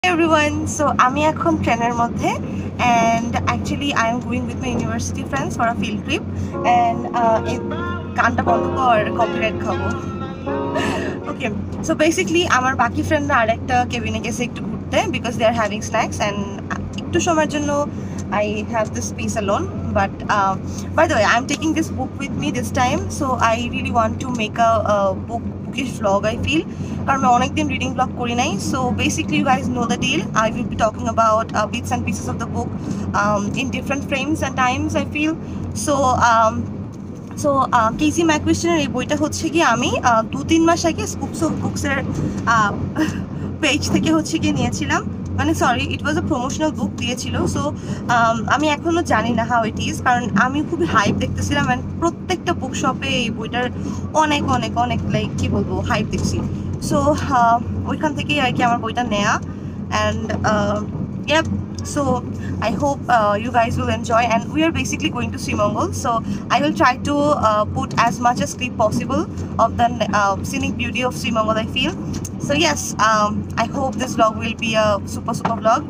everyone, so আমি এখন ট্রেনের মধ্যে and actually I am going with my university friends for a field trip and এই গানটা বন্ধ কর কপিরাইট খাবো। ওকে, সো বেসিক্যালি আমার বাকি ফ্রেন্ডরা আরেকটা কেবিনে গেছে একটু ঘুরতে because they are having snacks and একটু সময়ের জন্য I have this space alone. But by the way, I'm taking this book with me this time, so I really want to make a bookish vlog. I feel কারণ আমি অনেকদিন reading blog করি নাই। So basically you guys know the deal. I will be talking about bits and pieces of the book in different frames and times, I feel. So কেসি ম্যাককুইস্টনের এই বইটা হচ্ছে কি আমি 2-3 মাস আগে স্কুপস অফ বুকসের পেজ থেকে হচ্ছে কি নিয়েছিলাম, মানে sorry it was a promotional বুক দিয়েছিল। সো আমি এখনও জানি না হাউ ইট ইজ, কারণ আমি খুবই হাইপ দেখতেছিলাম অ্যান্ড প্রত্যেকটা বুক শপে এই বইটার অনেক অনেক অনেক লাইক কী বলবো হাইপ দেখছি। সো ওইখান থেকেই আর কি আমার বইটা নেয়া and yep. So I hope you guys will enjoy, and we are basically going to Srimangal, so I will try to put as much as clip possible of the scenic beauty of Srimangal, I feel. So yes, I hope this vlog will be a super vlog.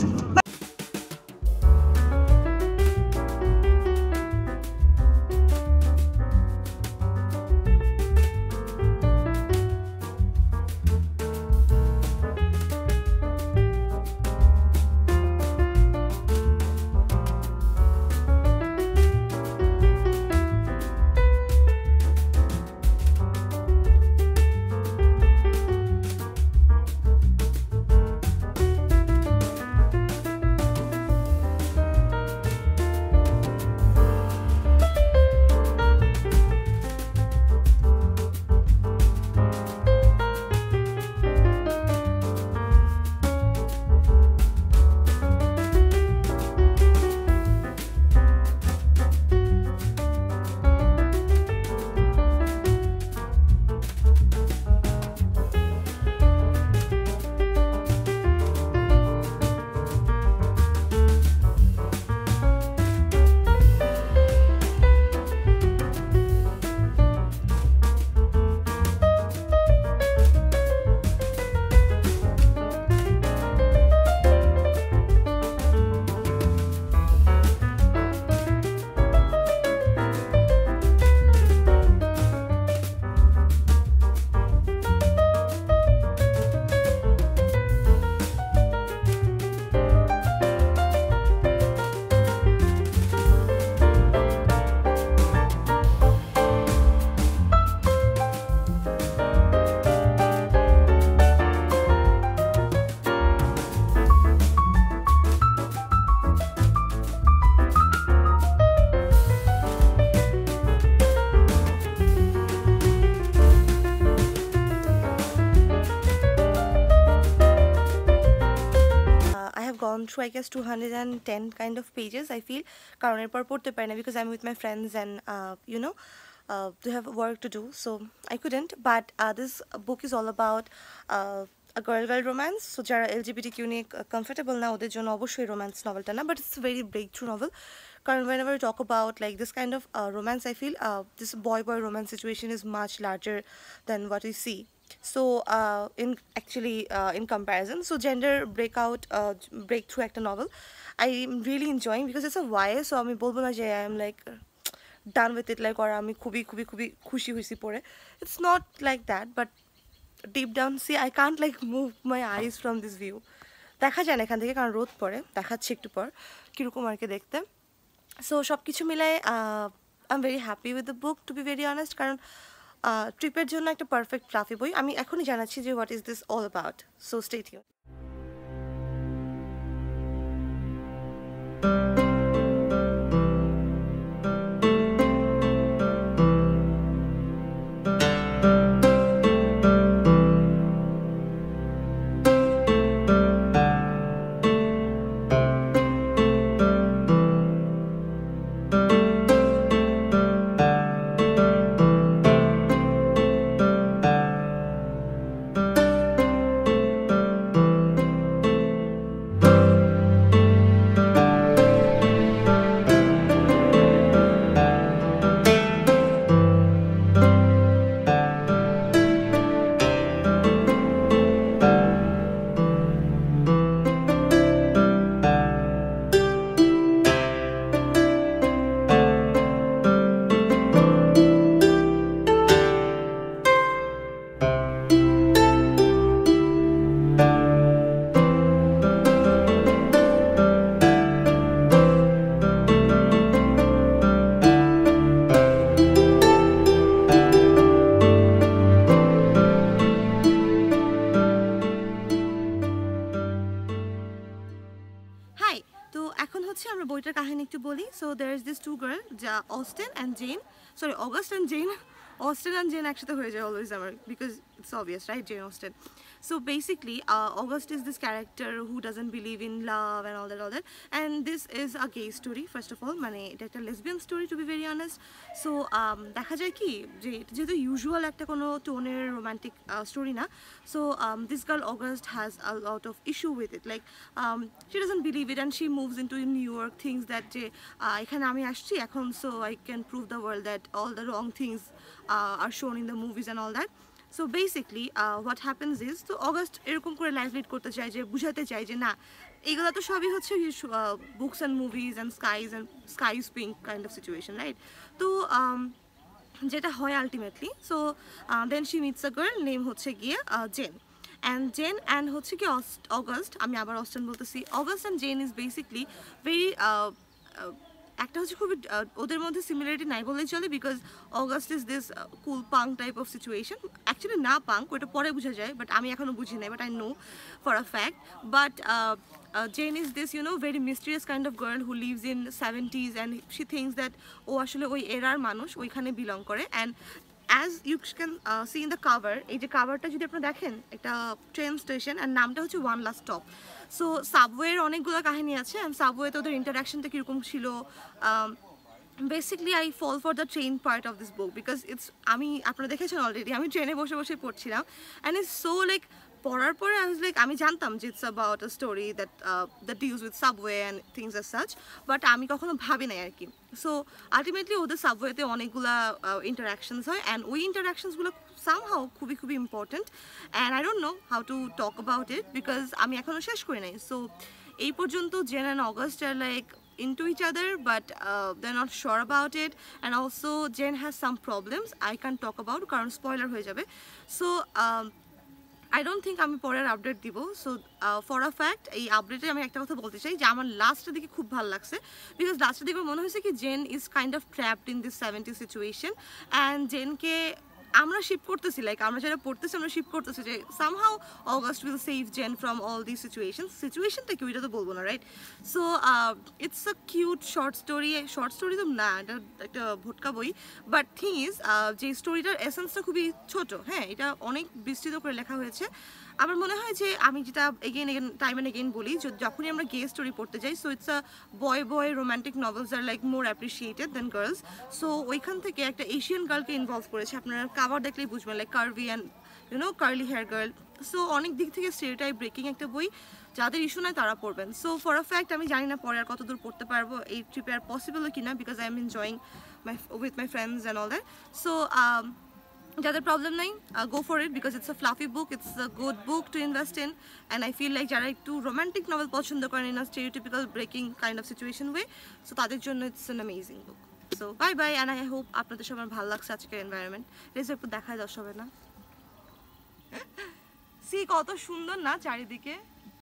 Gone through I guess 210 kind of pages, I feel, কারণ এরপর পড়তে পারি না because I'm with my friends and they have work to do, so I couldn't. But this book is all about a girl romance, so যারা LGBTQ নিয়ে comfortable না ওদের জন্য অবশ্যই romance novelটা না, but it's a very breakthrough novel কারণ whenever we talk about like this kind of romance, I feel this boy romance situation is much larger than what we see. So in comparison, so gender breakthrough একটা novel I'm really enjoying because it's a YA, so আমি বলবো না যে I am like done with it, like or আমি খুবই খুবই খুবই খুশি হইছি পড়ে, it's not like that, but deep down see I can't like move my eyes from this view. দেখা যায় না এখান থেকে কারণ রোদ পড়ে, দেখাচ্ছে একটু পর কিরকম আর কি দেখতে। সো সব কিছু মিলায় I'm very happy with the book, to be very honest, কারণ ট্রিপের জন্য একটা পারফেক্ট ফ্লাফি বই। আমি এখনই জানাচ্ছি যে what is this all about, so stay tuned. হচ্ছে আমরা বইটার কাহিনী একটু বলি। So there is this two girl, যা Austin and Jane, sorry August and Jane, Austin and Jane একসাথে হয়ে যায় অলওয়েজ আমার, because it's obvious, right? Jane Austen. So basically, August is this character who doesn't believe in love and all that. And this is a gay story, first of all. মানে এটা একটা lesbian story, to be very honest. So দেখা যায় কি যে যেহেতু usual একটা কোনো টোনের romantic story না. So this girl August has a lot of issue with it. Like she doesn't believe it, and she moves into New York, thinks that যে এখানে আমি আসছি এখন, so I can prove the world that all the wrong things are shown in the movies and all that. So basically what happens is, তো August এরকম করে life lead করতে চায়, যে বুঝাতে চায় যে না এগুলো তো সবই হচ্ছে books and movies and skies pink kind of situation, right? তো যেটা হয় ultimately, so then she meets a girl name হচ্ছে গিয়ে জেন অ্যান্ড হচ্ছে কি অগাস্ট, আমি আবার অস্টেন বলতেছি, August and Jane is basically very একটা হচ্ছে খুবই ওদের মধ্যে সিমিলারিটি নাই বললেই চলে, because August is this cool punk type of situation, actually না পাঙ্ক, ওটা পরে বোঝা যায়, বাট আমি এখনও বুঝি নাই, but I know for a fact. But Jane is this, you know, very mysterious kind of girl who lives in 70s, and she thinks that ও আসলে ওই এরার মানুষ, ওইখানে বিলং করে। And as you can see in the cover, এই যে কাভারটা যদি আপনারা দেখেন, একটা ট্রেন স্টেশন, আর নামটা হচ্ছে ওয়ান লাস্ট স্টপ। সো সাবওয়ের অনেকগুলো কাহিনী আছে, অ্যান্ড সাবওয়েতে ওদের ইন্টারাকশনটা কীরকম ছিল। Basically I fall for the train part of this book, because it's, আমি আপনারা দেখেছেন অলরেডি, আমি ট্রেনে বসে বসে পড়ছিলাম, অ্যান্ড ইটস সো লাইক পড়ার পরে আই ওয়াজ লাইক, আমি জানতাম যে it's about a story that deals with subway and things as such, but আমি কখনো ভাবি নাই আর কি। সো আলটিমেটলি ওদের সাবওয়েতে অনেকগুলা ইন্টারাকশনস হয়, অ্যান্ড ওই ইন্টারাকশনসগুলো সামহাও খুবই খুবই important, and I don't know how to talk about it, because আমি এখনও শেষ করি নাই। সো এই পর্যন্ত জেন অ্যান্ড অগাস্ট আর like into each other, but they're not sure about it, and also Jen has some problems I can't talk about কারণ spoiler হয়ে যাবে। So I don't think আমি পরের আপডেট দিব। সো ফর আ ফ্যাক্ট এই আপডেটে আমি একটা কথা বলতে চাই যে আমার লাস্টের দিকে খুব ভালো লাগছে, বিকজ লাস্টের দিকে মনে হয়েছে কি Jane is kind of trapped in this 70 situation, and জেনকে আমরা শিপ করতেছি, লাইক আমরা যারা পড়তেছি আমরা শিপ করতেছি যে somehow August will save Jane from all this সিচুয়েশনটা কি ওইটা তো বলবো না, right? So it's a cute short story তো না, এটা একটা ভোটকা বই, বাট থিং ইজ যে স্টোরিটার এসেন্সটা খুবই ছোট, হ্যাঁ, এটা অনেক বিস্তৃত করে লেখা হয়েছে। আমার মনে হয় যে আমি যেটা এগেন টাইম অ্যান্ড এগেন বলি, যখনই আমরা গে স্টোরি পড়তে যাই, so it's a boy romantic novels আর like more appreciated than girls. So ওইখান থেকে একটা এশিয়ান গার্লকে ইনভলভ করেছে, আপনারা কাভার দেখলেই বুঝবেন, like curvy and you know curly hair girl. So অনেক দিক থেকে স্টেরিওটাইপ ব্রেকিং একটা বই, যাদের ইস্যু নয় তারা পড়বেন। সো ফর আ ফ্যাক্ট আমি জানি না পরে আর কতদূর পড়তে পারবো, এই ট্রিপে আর পসিবল কিনা, because I am enjoying with my friends and all that. So যাদের প্রবলেম নাই, go for it, because it's a fluffy book, it's a good book to invest in, and I feel like যারা একটু romantic novel পছন্দ করেন in a stereotypical breaking kind of situation way, so তাদের জন্য it's an amazing book. So bye bye, and I hope আপনাদের সবার ভালো লাগছে আজকের এনভায়রনমেন্ট। রেজাল্ট একটু দেখায় দর্শক হবে না, সি কত সুন্দর না চারিদিকে।